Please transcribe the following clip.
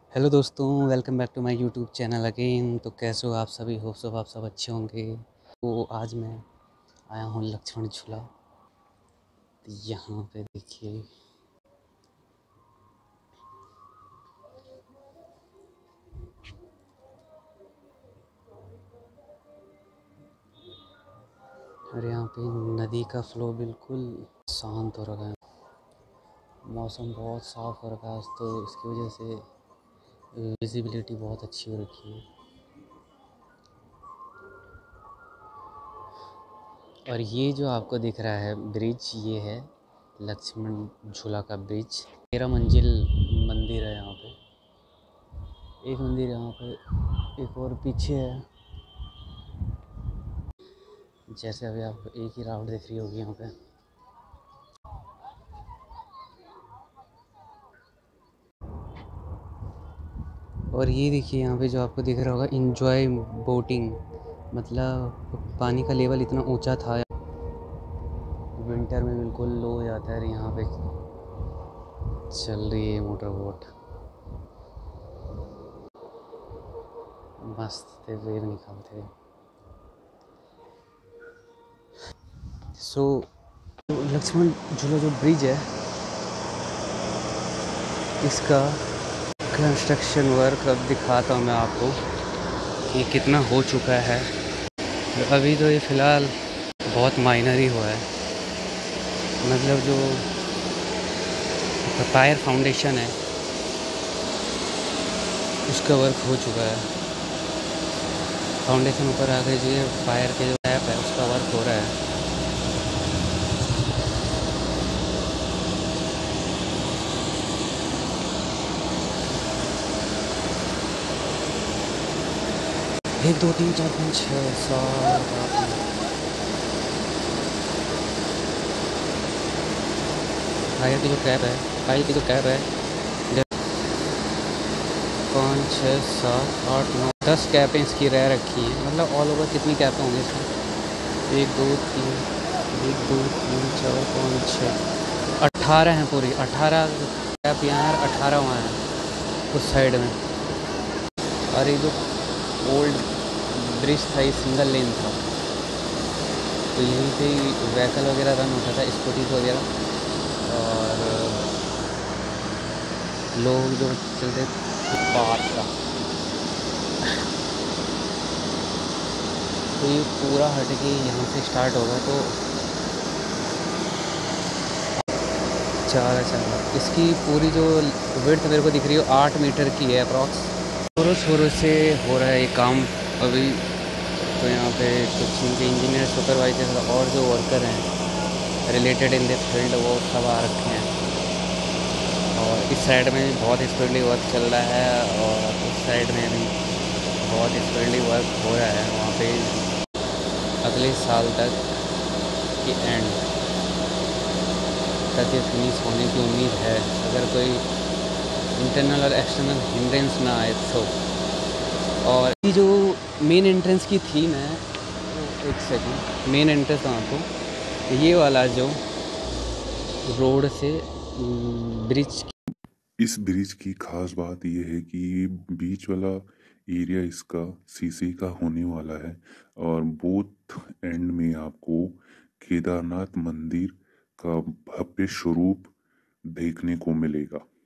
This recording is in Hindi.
हेलो दोस्तों, welcome back to my YouTube channel again. तो कैसे हो आप सभी? हो सब आप सब अच्छे होंगे। तो आज मैं आया हूँ लक्ष्मण झूला। तो यहाँ पे देखिए, और यहाँ पे नदी का फ्लो बिल्कुल शांत हो रखा है। मौसम बहुत साफ़ हो रखा है आज, तो इसकी वजह से विजिबिलिटी बहुत अच्छी हो रखी है। और ये जो आपको दिख रहा है ब्रिज, ये है लक्ष्मण झूला का ब्रिज। 13 मंजिल मंदिर है यहाँ पे। एक मंदिर यहाँ पे, एक और पीछे है। जैसे अभी आपको एक ही राउंड दिख रही होगी यहाँ पे। और ये देखिए यहाँ पे जो आपको दिख रहा होगा, इंजॉय बोटिंग। मतलब पानी का लेवल इतना ऊंचा था, विंटर में बिल्कुल लो हो जाता है। यहाँ पे चल रही है मोटर बोट, मस्त वेव निकालते हुए। सो लक्ष्मण झूला जो ब्रिज है, इसका कंस्ट्रक्शन वर्क अब दिखाता हूँ मैं आपको कि कितना हो चुका है। अभी तो ये फ़िलहाल बहुत माइनर ही हुआ है। मतलब जो पायर फाउंडेशन है उसका वर्क हो चुका है। फाउंडेशन ऊपर आ गई, जो ये पायर के जो टैप है उसका वर्क हो रहा है। एक दो तीन चार पाँच छः सात आठ नौ, पायर की जो कैप है, पायर की जो कैप है, 5 6 7 8 9 10 कैपें इसकी रह रखी हैं। मतलब ऑल ओवर कितनी कैपें होंगी इसमें? 1 2 3 1 2 3 4 5 6 18 हैं पूरी। 18 कैप यहाँ है, 18 वहाँ हैं उस साइड में। और ये जो ओल्ड ब्रिज था, ये सिंगल लेन था, तो यहीं पे व्हीकल वगैरह रन होता था, स्कूटीज वगैरह। और लोग जो चलते फुटपाथ का, तो ये पूरा हट के यहाँ से स्टार्ट होगा। तो चार इसकी पूरी जो विड्थ मेरे को दिख रही है 8 मीटर की है अप्रॉक्स। जोरों शोरों से हो रहा है ये काम अभी। तो यहाँ पे कुछ इनके इंजीनियर, सुपरवाइजर और जो वर्कर हैं रिलेटेड इन द फील्ड, वो सब आ रखे हैं। और इस साइड में भी बहुत स्पीडली वर्क चल रहा है, और उस साइड में भी बहुत स्पीडली वर्क हो रहा है। वहाँ पे अगले साल तक की एंड तक ये फिनिश होने की उम्मीद है, अगर कोई इंटरनल और एक्सटर्नल हिंड्रेंस ना आए तो। और ये जो मेन एंट्रेंस की थीम है, एक सेकंड, मेन एंट्रेंस कहाँ तो ये वाला जो रोड से ब्रिज। इस ब्रिज की खास बात यह है कि ये बीच वाला एरिया इसका शीशे का होने वाला है, और बोथ एंड में आपको केदारनाथ मंदिर का भव्य स्वरूप देखने को मिलेगा।